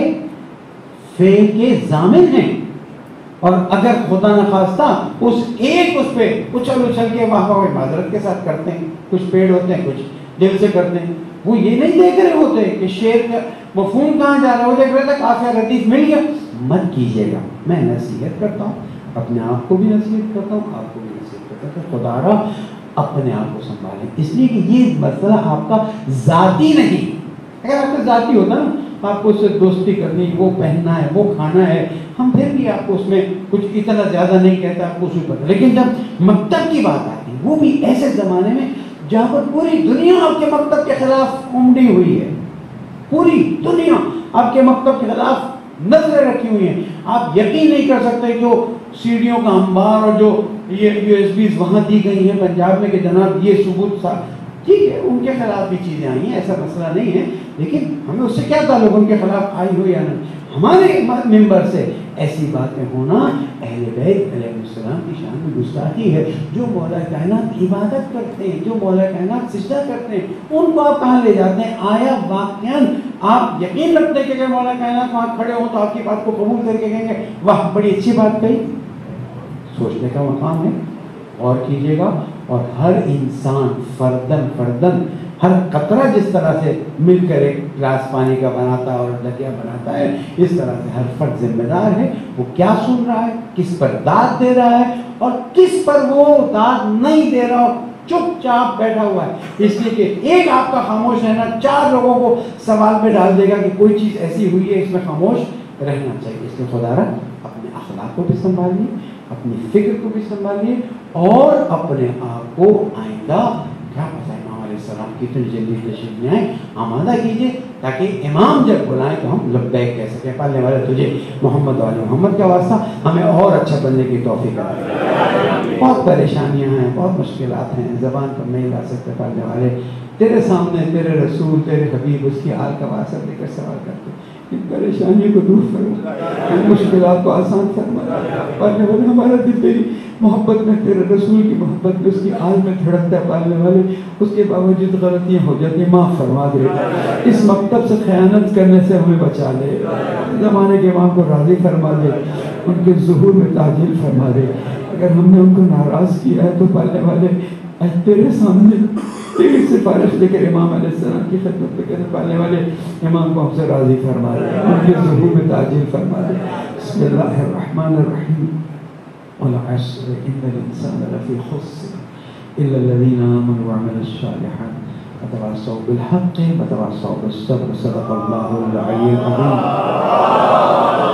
فعل کے ضامن ہیں. اور اگر خدا نخواستہ اس ایک اس پہ اچھل اچھل کے واہ واہ معذرت کے ساتھ کرتے ہیں، کچھ پیڑ ہوتے ہیں کچھ دل سے کرتے ہیں، وہ یہ نہیں دیکھ رہے ہوتے کہ شعر کا مفہوم کہاں جا رہا ہے، وہ دیکھ رہے تھے قافیہ ردیف مل گیا. مت کیجیے گا. میں نصیحت کرتا ہوں، اپنے آپ کو بھی نصیحت کرتا ہوں، آپ کو بھی نصیحت کرتا ہوں کہ خدا را اپنے آپ کو سنبھالیں، اس لیے کہ یہ مسئلہ آپ کا ذاتی نہیں. اگر آپ کا ذاتی ہوتا نا، آپ کو اس سے دوستی کرنی، وہ پہننا ہے، وہ کھانا ہے، ہم پھر بھی آپ کو اس میں کچھ اتنا زیادہ نہیں کہتے، آپ کو اس پر. لیکن جب مکتب کی بات آتی ہے، وہ بھی ایسے زمانے میں جہاں پر پوری دنیا آپ کے مکتب کے خلاف امڑی ہوئی ہے، پوری دنیا آپ کے مکتب کے خلاف نظریں رکھی ہوئی ہیں. آپ یقین نہیں کر سکتے جو سیڑھیوں کا انبار اور جو یہ یو ایس بیز وہاں دی گئی ہیں پنجاب میں کہ جناب یہ ثبوت تھا، ٹھیک ہے ان کے خلاف بھی چیزیں آئی ہیں، ایسا مسئلہ نہیں ہے، لیکن ہمیں اس سے کیا تعلق ان کے خلاف آئی ہو یا نہیں. ہمارے ممبر سے ایسی باتیں ہونا اہل بیت علیہ السلام کی شان میں گستاخی ہے. جو مولا کائنات عبادت کرتے ہیں، جو مولا کائنات سجدہ کرتے ہیں، ان کو آپ کہاں لے جاتے ہیں؟ آیا واقعاً آپ یقین رکھتے ہیں کہ اگر مولا کائنات وہاں کھڑے ہوں تو آپ کی بات کو قبول کر کے کہیں گے واہ بڑی اچھی بات کہی؟ سوچنے کا مقام ہے. اور کیجیے گا. اور ہر انسان فردن فردن ہر قطرہ جس طرح سے مل کر ایک گلاس پانی کا بناتا ہے اور لگیا بناتا ہے، اس طرح سے ہر فرد ذمہ دار ہے. وہ کیا سن رہا ہے، کس پر داد دے رہا ہے اور کس پر وہ داد نہیں دے رہا اور چپ چاپ بیٹھا ہوا ہے. اس لیے کہ ایک آپ کا خاموش رہنا چار لوگوں کو سوال پہ ڈال دے گا کہ کوئی چیز ایسی ہوئی ہے، اس میں خاموش رہنا چاہیے. اس لیے خدا را اپنے اخلاق کو بھی سنبھالیے، اپنی فکر کو بھی سنبھالیے، اور اپنے آپ کو آئندہ کیا پتہ امام علیہ السلام کی اتنی جلدی تشریف میں آئے آمادہ کیجیے تاکہ امام جب بلائیں تو ہم لبیک کہہ سکیں. پالنے والے تجھے محمد والے محمد کا واسطہ ہمیں اور اچھا بننے کی توفیق عطا. بہت پریشانیاں ہیں، بہت مشکلات ہیں، زبان پر نہیں لا سکتے. پالنے والے تیرے سامنے تیرے رسول تیرے حبیب اس کی حال کا واسطہ لے کر سوال کرتے، ان پریشانیوں کو دور فرما، ان مشکلات کو آسان فرما. پالنے والے ہمارا دل تیری محبت میں، تیرے رسول کی محبت میں، اس کی حال میں دھڑکتا ہے. پالنے والے اس کے باوجود غلطیاں ہو جاتی ہیں، معاف فرما دے. اس مکتب سے خیانت کرنے سے ہمیں بچا لے. زمانے کے امام کو راضی فرما دے، ان کے ظہور میں تعجیل فرما دے. اگر ہم نے ان کو ناراض کیا ہے تو پالنے والے تیرے سامنے تیری سفارش لے کر امام علیہ السلام کی خدمت میں کرنے پالنے والے امام کو ہم سے راضی فرما دے، ان کے ظہور میں تعجیل فرما دے. بسم اللہ الرحمن الرحیم. والعصر ان الانسان لفی خسر الا الذین آمنوا وعملوا الصالحات وتواصوا بالحق وتواصوا بالصبر. صدق اللہ العلی العظیم.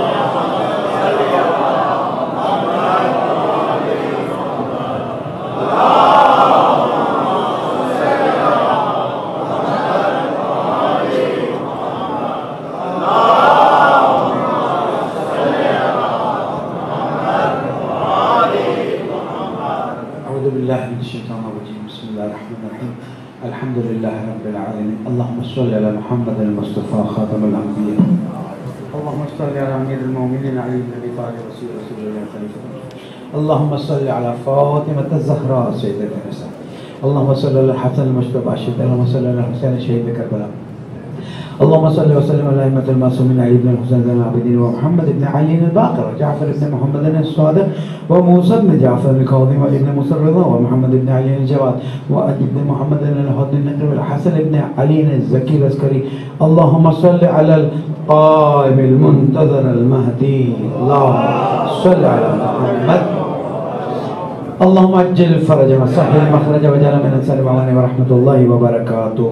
الحمد لله رب العالمين. اللهم صل على محمد المصطفى خاتم الأنبياء. اللهم صل على أمير المؤمنين علي بن أبي طالب رسول رسول الله خليفة. اللهم صل على فاطمة الزهراء سيدة النساء. اللهم صل على الحسن المجتبى الشهيد. اللهم صل على الحسين شهيد كربلاء. اللهم صل وسلم على ائمة المعصومين علي بن الحسين زين العابدين ومحمد بن علي الباقر وجعفر بن محمد الصادق وموسى بن جعفر الكاظم وابن موسى الرضا ومحمد بن علي الجواد وعلي بن محمد الحسن النقي والحسن بن علي الزكي العسكري. اللهم صل على القائم المنتظر المهدي اللهم صل على محمد. اللهم اجل الفرج وسهل المخرج وجعل من انصار العوان ورحمۃ اللہ وبرکاتہ.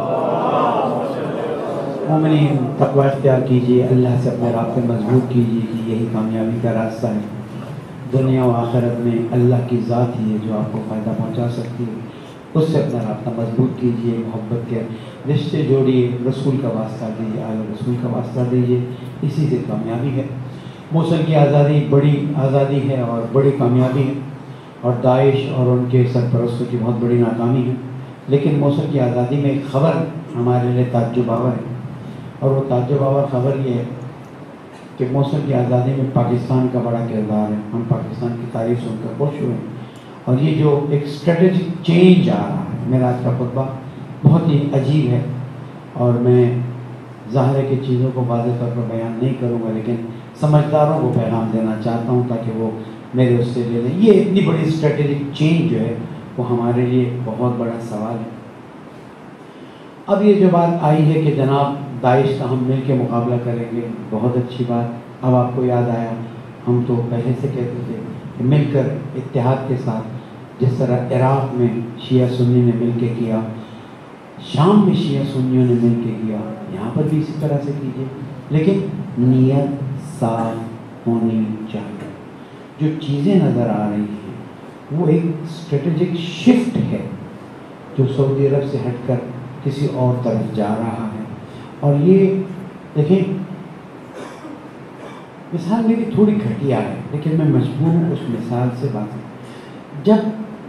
مومنین تقوی اختیار کیجیے، اللہ سے اپنے رابطے مضبوط کیجیے کہ یہی کامیابی کا راستہ ہے. دنیا و آخرت میں اللہ کی ذات ہی ہے جو آپ کو فائدہ پہنچا سکتی ہے. اس سے اپنا رابطہ مضبوط کیجیے، محبت کے رشتے جوڑیے، رسول کا واسطہ دیجیے، آل رسول کا واسطہ دیجیے. اسی سے کامیابی ہے. موصل کی آزادی بڑی آزادی ہے اور بڑی کامیابی ہے، اور داعش اور ان کے سرپرستوں کی بہت بڑی ناکامی ہے. لیکن موصل کی آزادی میں ایک خبر ہمارے لیے تعجب آور ہے، اور وہ تعجب آور خبر یہ ہے کہ موصل کی آزادی میں پاکستان کا بڑا کردار ہے. ہم پاکستان کی تعریف سن کر خوش ہوئے، اور یہ جو ایک اسٹریٹجک چینج آ رہا ہے. میرا آج کا خطبہ بہت ہی عجیب ہے، اور میں ظاہر کی چیزوں کو واضح طور پر بیان نہیں کروں گا، لیکن سمجھداروں کو پیغام دینا چاہتا ہوں تاکہ وہ میرے اس سے لے لیں. یہ اتنی بڑی اسٹریٹجک چینج جو ہے وہ ہمارے لیے بہت بڑا سوال ہے. اب یہ جو بات آئی ہے کہ جناب داعش کا ہم مل کے مقابلہ کریں گے، بہت اچھی بات. اب آپ کو یاد آیا، ہم تو پہلے سے کہتے تھے کہ مل کر اتحاد کے ساتھ، جس طرح عراق میں شیعہ سنی نے مل کے کیا، شام میں شیعہ سنیوں نے مل کے کیا، یہاں پر بھی اسی طرح سے کیجیے، لیکن نیت صاف ہونی چاہیے. جو چیزیں نظر آ رہی ہیں وہ ایک اسٹریٹجک شفٹ ہے جو سعودی عرب سے ہٹ کر کسی اور طرف جا رہا ہے. اور یہ دیکھیں، مثال میری تھوڑی گھٹیا ہے لیکن میں مجبور ہوں اس مثال سے بات. جب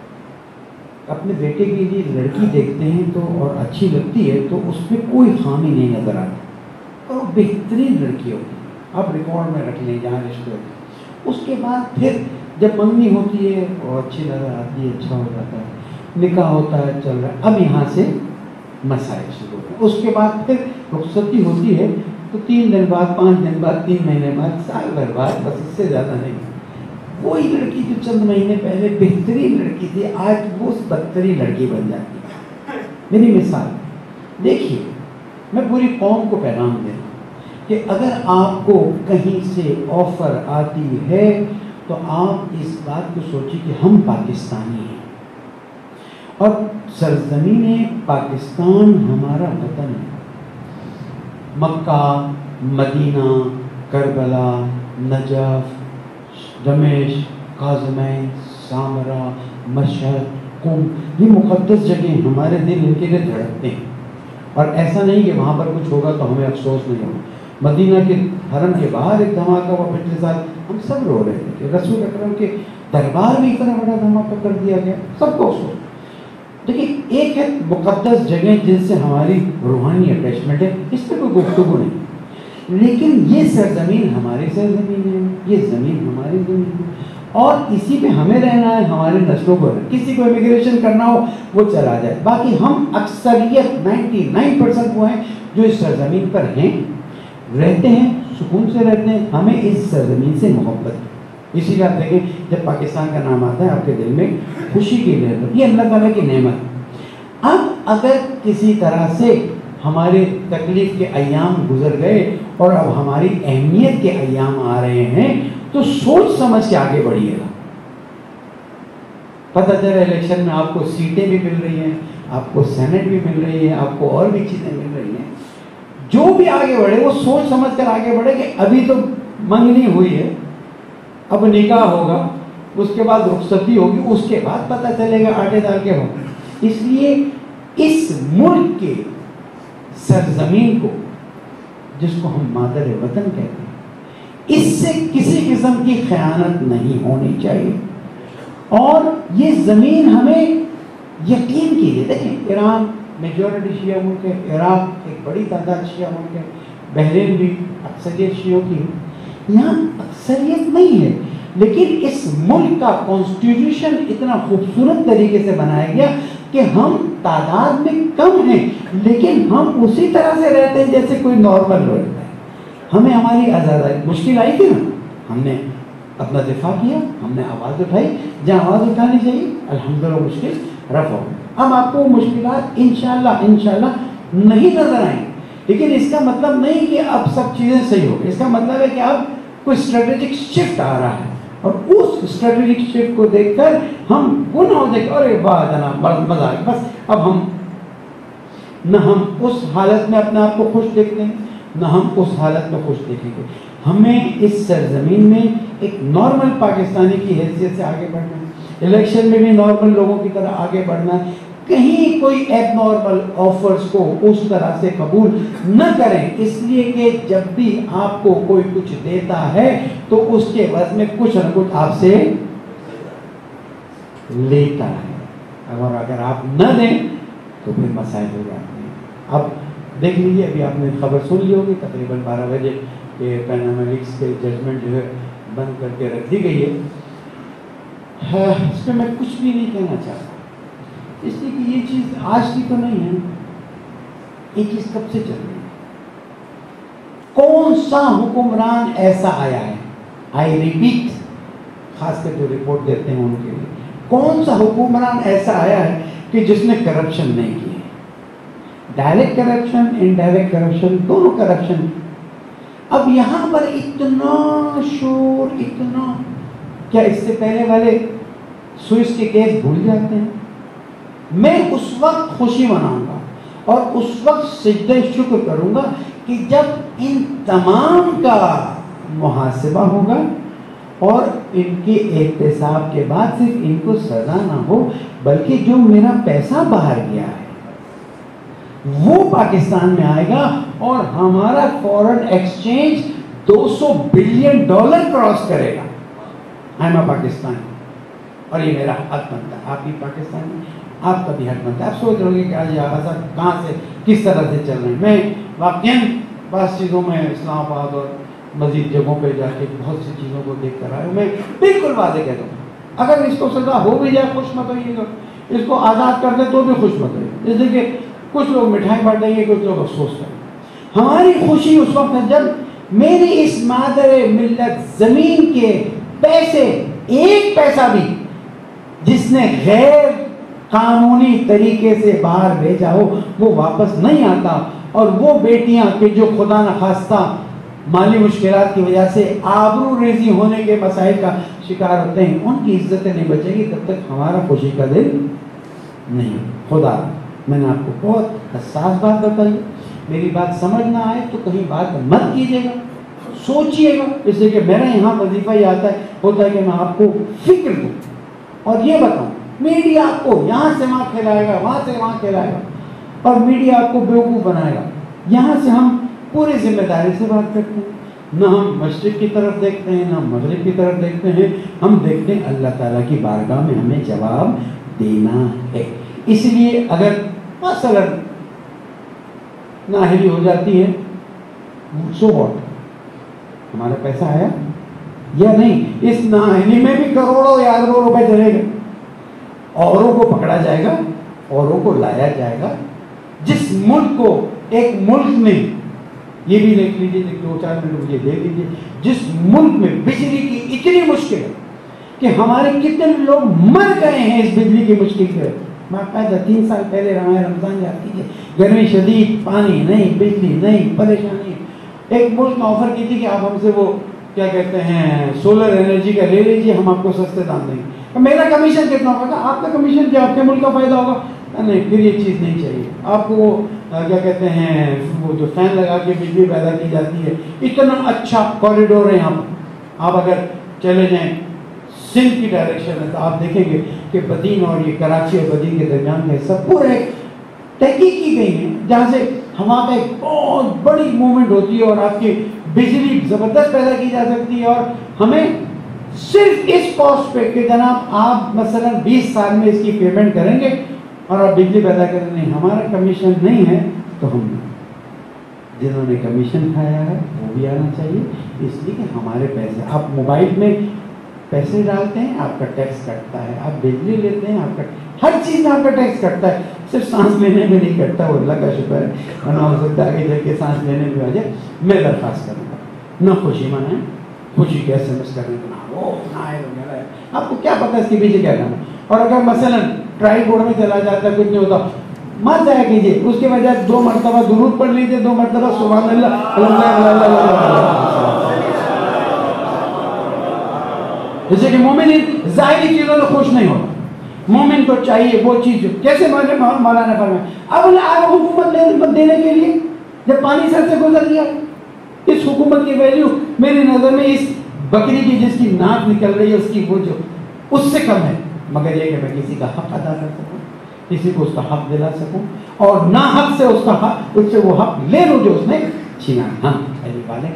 اپنے بیٹے کے لیے لڑکی دیکھتے ہیں تو اور اچھی لگتی ہے تو اس میں کوئی خامی نہیں نظر آتی، اور وہ بہترین لڑکی ہوتی ہے. آپ ریکارڈ میں رکھ لیں جہاں رشتے ہوتے ہیں. اس کے بعد پھر جب منگنی ہوتی ہے وہ اچھی نظر آتی ہے، اچھا ہو جاتا ہے، نکاح ہوتا ہے، چل رہا ہے. اب یہاں سے مسائل شروع ہوتے ہیں. اس کے بعد پھر رخصتی ہوتی ہے تو تین دن بعد، پانچ دن بعد، تین مہینے بعد، سال بھر بعد، بس اس سے زیادہ نہیں. وہی لڑکی جو چند مہینے پہلے بہترین لڑکی تھی آج وہ بدترین لڑکی بن جاتی ہے. میری مثال دیکھیے، میں پوری قوم کو پیغام دے رہا ہوں کہ اگر آپ کو کہیں سے آفر آتی ہے تو آپ اس بات کو سوچیں کہ ہم پاکستانی ہیں، اور سرزمین پاکستان ہمارا وطن ہے. مکہ، مدینہ، کربلا، نجف، دمشق، قازمین، سامرا، مشہد، قم، یہ مقدس جگہیں ہمارے دل ان کے لیے دھڑکتے ہیں. اور ایسا نہیں کہ وہاں پر کچھ ہوگا تو ہمیں افسوس نہیں ہوگا. مدینہ کے حرم کے باہر ایک دھماکہ ہوا پچھلے سال، ہم سب رو رہے تھے کہ رسول اکرم کے دربار میں اتنا بڑا دھماکہ کر دیا گیا، سب کو افسوس. دیکھیے، ایک ہے مقدس جگہیں جن سے ہماری روحانی اٹیچمنٹ ہے، اس پہ کوئی گفتگو نہیں، لیکن یہ سرزمین ہماری سرزمین ہے، یہ زمین ہماری زمین ہے، اور اسی پہ ہمیں رہنا ہے، ہمارے نسلوں کو. کسی کو امیگریشن کرنا ہو وہ چلا جائے، باقی ہم اکثریت نائنٹی نائن پرسینٹ وہ ہیں جو اس سرزمین پر ہیں، رہتے ہیں، سکون سے رہتے ہیں. ہمیں اس سرزمین سے محبت ہے. اسی لیے آپ دیکھیں جب پاکستان کا نام آتا ہے آپ کے دل میں خوشی کی لہر، یہ اللہ تعالیٰ کی نعمت. اب اگر کسی طرح سے ہمارے تکلیف کے ایام گزر گئے اور اب ہماری اہمیت کے ایام آ رہے ہیں تو سوچ سمجھ کے آگے بڑھیے گا. پتہ چلے الیکشن میں آپ کو سیٹیں بھی مل رہی ہیں، آپ کو سینٹ بھی مل رہی ہے، آپ کو اور بھی چیزیں مل رہی ہیں. جو بھی آگے بڑھے وہ سوچ سمجھ کر آگے بڑھے کہ ابھی تو منگنی ہوئی ہے، اب نکاح ہوگا، اس کے بعد رخصتی ہوگی، اس کے بعد پتہ چلے گا آٹے دال کے ہوں. اس لیے اس ملک کے سرزمین کو، جس کو ہم مادر وطن کہتے ہیں، اس سے کسی قسم کی خیانت نہیں ہونی چاہیے. اور یہ زمین ہمیں یقین کیجیے، دیکھیں ایران میجورٹی شیعہ ملک ہے، عراق ایک بڑی تعداد شیعہ ملک ہے، بحرین بھی اکثریت شیعوں کی ہے. یہاں اکثریت نہیں ہے، لیکن اس ملک کا کانسٹیٹیوشن اتنا خوبصورت طریقے سے بنایا گیا کہ کہ ہم تعداد میں کم ہیں لیکن ہم اسی طرح سے رہتے ہیں جیسے کوئی نارمل لوگ رہتا ہے. ہمیں ہماری آزادی مشکل آئی تھی نا, ہم نے اپنا دفاع کیا, ہم نے آواز اٹھائی جہاں آواز اٹھانی چاہیے, الحمدللہ مشکل رفع ہو. اب آپ کو مشکلات انشاءاللہ انشاءاللہ نہیں نظر آئیں, لیکن اس کا مطلب نہیں کہ اب سب چیزیں صحیح ہو گئی. اس کا مطلب ہے کہ اب کوئی اسٹریٹجک شفٹ آ رہا ہے, اور اس اسٹریٹجک شفٹ کو دیکھ کر ہم گناہ ہو جائے کہ ارے واہ جناب بڑا مزہ آئے. بس اب ہم نہ ہم اس حالت میں اپنے آپ کو خوش دیکھتے ہیں نہ ہم اس حالت میں خوش دیکھیں گے. ہمیں اس سرزمین میں ایک نارمل پاکستانی کی حیثیت سے آگے بڑھنا ہے, الیکشن میں بھی نارمل لوگوں کی طرح آگے بڑھنا ہے. کہیں کوئی ایب نارمل آفرز کو اس طرح سے قبول نہ کریں, اس لیے کہ جب بھی آپ کو کوئی کچھ دیتا ہے تو اس کے عوض میں کچھ نہ کچھ آپ سے لیتا ہے, اور اگر آپ نہ دیں تو پھر مسائل ہو جاتے ہیں. اب دیکھ لیجیے, ابھی آپ نے خبر سن لی ہوگی تقریباً بارہ بجے کہ پیناملکس کے ججمنٹ جو ہے بند کر کے رکھ دی گئی ہے. اس میں میں کچھ بھی نہیں کہنا چاہتا, اس لیے کہ یہ چیز آج کی تو نہیں ہے, یہ چیز کب سے چل رہی ہے. کون سا حکمران ایسا آیا ہے, آئی ریپیٹ, خاص کر جو رپورٹ دیتے ہیں ان کے لیے, کون سا حکمران ایسا آیا ہے کہ جس نے کرپشن نہیں کی ہے. ڈائریکٹ کرپشن, انڈائریکٹ کرپشن, دونوں کرپشن. اب یہاں پر اتنا شور, اتنا, کیا اس سے پہلے والے سوئس کے کیس بھول جاتے ہیں؟ میں اس وقت خوشی مناؤں گا اور اس وقت سجدہ شکر کروں گا کہ جب ان تمام کا محاسبہ ہوگا اور ان کے احتساب کے بعد صرف ان کو سزا نہ ہو بلکہ جو میرا پیسہ باہر گیا ہے وہ پاکستان میں آئے گا اور ہمارا فورن ایکسچینج دو سو بلین ڈالر کراس کرے گا. آئی ایم اے پاکستانی اور یہ میرا حق بنتا ہے. آپ بھی پاکستانی, آپ کا بھی حق بنتا ہے. آپ سوچ رہے ہیں کہ آج یہ آزاد کہاں سے کس طرح سے چل رہے ہیں. میں واقعاً بعض چیزوں میں اسلام آباد اور مزید جگہوں پہ جا کے بہت سی چیزوں کو دیکھ کر آیا ہوں. میں بالکل واضح کہتا ہوں, اگر اس کو سزا ہو بھی جائے خوش مت ہوئیے گا, اس کو آزاد کر دیں تو بھی خوش مت ہوئیے گا. جیسے کہ کچھ لوگ مٹھائی بانٹ دیں گے, کچھ لوگ افسوس کریں. ہماری خوشی اس وقت ہے جب میری اس مادر ملت زمین کے پیسے, ایک پیسہ بھی جس نے غیر قانونی طریقے سے باہر بھیجا ہو وہ واپس نہیں آتا, اور وہ بیٹیاں کہ جو خدا نخواستہ مالی مشکلات کی وجہ سے آبرو ریزی ہونے کے مسائل کا شکار ہوتے ہیں, ان کی عزتیں نہیں بچے گی تب تک ہمارا خوشی کا دل نہیں. خدا, میں نے آپ کو بہت حساس بات بتائی, میری بات سمجھ نہ آئے تو کہیں بات مت کیجیے گا, سوچئے گا. اس لیے کہ میرا یہاں وظیفہ یہ آتا ہے ہوتا ہے کہ میں آپ کو فکر دوں اور یہ بتاؤں. میڈیا آپ کو یہاں سے وہاں کھلائے گا, وہاں سے وہاں کھلائے گا, اور میڈیا آپ کو بیوقوف بنائے گا. یہاں سے ہم پوری ذمہ داری سے بات کرتے ہیں, نہ ہم مشرق کی طرف دیکھتے ہیں نہ مغرب کی طرف دیکھتے ہیں, ہم دیکھتے ہیں اللہ تعالیٰ کی بارگاہ میں ہمیں جواب دینا ہے. اس لیے اگر مثلا نااہلی ہو جاتی ہے, سو واٹ, ہمارا پیسہ آیا یا نہیں. اس نااہلی میں بھی کروڑوں یا اربوں روپے چلے گئے, اوروں کو پکڑا جائے گا, اوروں کو لایا جائے گا. جس ملک کو ایک ملک میں, یہ بھی دیکھ لیجیے, دو چار منٹ مجھے دے دیجیے, جس ملک میں بجلی کی اتنی مشکل ہے کہ ہمارے کتنے لوگ مر گئے ہیں اس بجلی کی مشکل سے. میں کہا تین سال پہلے رمضان یاد کیجیے, گرمی شدید, پانی نہیں, بجلی نہیں, پریشانی. ایک ملک نے آفر کی تھی کہ آپ ہم سے وہ کیا کہتے ہیں سولر انرجی کا لے لیجیے, ہم آپ کو سستے دام دیں گے. میرا کمیشن کتنا ہوگا؟ آپ کا کمیشن کیا, آپ کے ملک کا فائدہ ہوگا؟ نہیں, پھر یہ چیز نہیں چاہیے. آپ کو وہ کیا کہتے ہیں وہ جو فین لگا کے بجلی پیدا کی جاتی ہے, اتنا اچھا کوریڈور ہے یہاں پر. آپ اگر چلے جائیں سندھ کی ڈائریکشن ہے تو آپ دیکھیں گے کہ بدین اور یہ کراچی اور بدین کے درمیان میں سب پورے تحقیق کی گئی ہیں جہاں سے ہوا کا ایک بہت بڑی موومنٹ ہوتی ہے اور آپ کی بجلی زبردست پیدا کی جا سکتی ہے. اور ہمیں صرف اس کاسٹ پہ کہ جناب آپ مثلا بیس سال میں اس کی پیمنٹ کریں گے اور آپ بجلی پیدا کریں. نہیں, ہمارا کمیشن نہیں ہے تو ہم جنہوں نے کمیشن کھایا ہے وہ بھی آنا چاہیے, اس لیے کہ ہمارے پیسے. آپ موبائل میں پیسے ڈالتے ہیں آپ کا ٹیکس کٹتا ہے، آپ بجلی لیتے ہیں آپ کا ہر چیز میں آپ کا ٹیکس کٹتا ہے، صرف سانس لینے میں نہیں کٹتا، وہ اللہ کا شکر ہے، ورنہ ہو سکتا ہے آگے جا کے سانس لینے میں آ جائے۔ میں درخواست کروں گا نہ خوشی منائیں، خوشی کے ایس ایم ایس کرنے کو نہ وہ نہ ہے وغیرہ ہے، آپ کو کیا پتہ اس کے پیچھے کیا کرنا۔ اور اگر مثلا ٹرائی بورڈ میں چلا جاتا ہے کچھ نہیں ہوتا، مت ضائع کیجیے، اس کے بجائے دو مرتبہ درود پڑھ لیجیے، دو مرتبہ سبحان اللہ اللہ۔ جیسے کہ مومن ظاہری چیزوں سے خوش نہیں ہوتا، مومن کو چاہیے وہ چیز کیسے مولانا فرمائے اب آپ حکومت دینے کے لیے جب پانی سر سے گزر گیا، اس حکومت کی ویلیو میری نظر میں اس بکری کی جس کی ناک نکل رہی ہے اس کی وہ جو اس سے کم ہے، مگر یہ کہ میں کسی کا حق ادا کر سکوں، کسی کو اس کا حق دلا سکوں اور نہ حق سے اس کا حق اس سے وہ حق لے لوں جو اس نے چھینا۔ ہم پہلی والے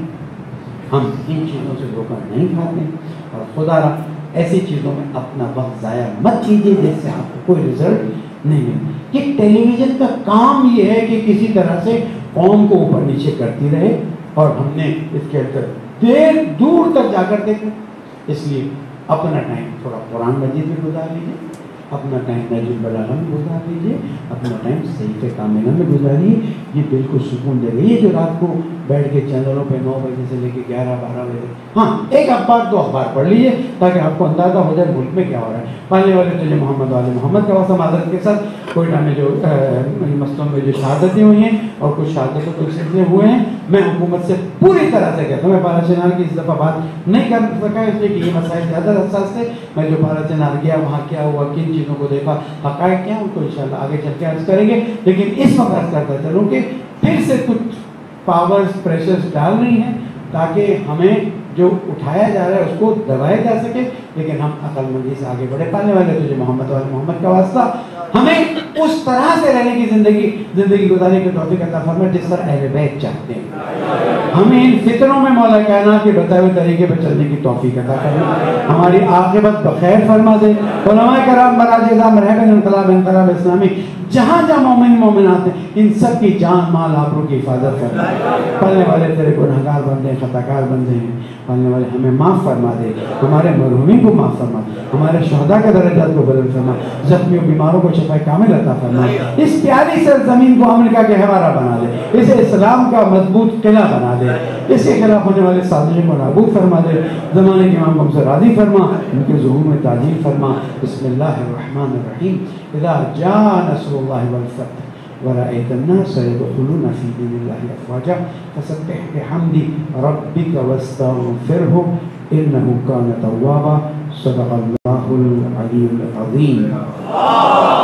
ہم ان چیزوں سے دھوکہ نہیں کھاتے، اور خدا را ایسی چیزوں میں اپنا وقت ضائع مت کیجیے جس سے آپ کو کوئی رزلٹ نہیں ملے۔ یہ ٹیلی ویژن کا کام یہ ہے کہ کسی طرح سے قوم کو اوپر نیچے کرتی رہے، اور ہم نے اس کے اندر دیر دور تک جا کر دیکھا، اس لیے اپنا ٹائم تھوڑا قرآن مجید میں گزار لیجیے، اپنا ٹائم نہج البلاغہ میں گزار لیجیے، اپنا ٹائم صحیفہ کاملہ میں گزاریے، یہ بالکل سکون دے گا۔ یہ جو رات کو بیٹھ کے چینلوں پہ نو بجے سے لے کے گیارہ بارہ بجے، ہاں ایک اخبار دو اخبار پڑھ لیجیے تاکہ آپ کو اندازہ ہو جائے ملک میں کیا ہو رہا ہے۔ پڑھنے والے تو جو محمد والے محمد کا واسطہ معذرت کے ساتھ کوئٹہ میں جو مسجدوں میں جو شہادتیں ہوئی ہیں اور کچھ شہادتوں کے سلسلے ہوئے ہیں، میں حکومت سے پوری طرح سے کہتا ہوں، میں پارا چنار کی اس دفعہ بات نہیں کر سکا اس لیے کہ یہ مسائل زیادہ حساس تھے۔ میں جو پارا چنار گیا وہاں کیا ہوا، کن چیزوں کو دیکھا، حقائق کیا ان کو انشاءاللہ آگے چل کے عرض کریں گے، لیکن اس وقت عرض کرتا چلوں کہ پھر سے کچھ پاورز پریشرز ڈال رہی ہیں تاکہ ہمیں جو اٹھایا جا رہا ہے اس کو دبایا جا سکے، لیکن ہم عقل مندی سے آگے بڑھے۔ پانے والے تو جو محمد والے محمد کا واسطہ ہمیں اس طرح سے رہنے کی زندگی زندگی گزارنے کی توفیق عطا فرمائے جس پر اہل بیت چاہتے ہیں۔ ہمیں ان فطروں میں مولا کائنات کے بتائے ہوئے طریقے پر چلنے کی توفیق عطا فرمائے، ہماری عاقبت بخیر فرما دے۔ علماء کرام براج نظام رہبر انقلاب انقلاب اسلامی جہاں جہاں مومن مومنات ہیں ان سب کی جان مال آبرو کی حفاظت فرما۔ پڑھنے والے تیرے گنہگار بندے خطا کار بندے ہیں، پڑھنے والے ہمیں معاف فرما دے، ہمارے مرحومین کو معاف فرما دے، ہمارے شہداء کے درجات کو بلند فرما، زخمیوں بیماروں کو شفا کامل عطا فرما، اس پیاری سرزمین کو امریکہ کے گہوارہ بنا دے، اسے اسلام کا مضبوط قلعہ بنا دے، اس کے خلاف ہونے والے سازشوں کو نابود فرما دے، زمانے کے امام کو ہم سے راضی فرما، ان کے ظہور میں تعجیل فرما۔ بسم اللہ الرحمن الرحیم۔ اذا جاء نصر اللہ والفتح ورأيت الناس يدخلون في دين الله أفواجا فسبح بحمد ربك واستغفره إنه كان توابا۔ صدق الله العلي العظيم۔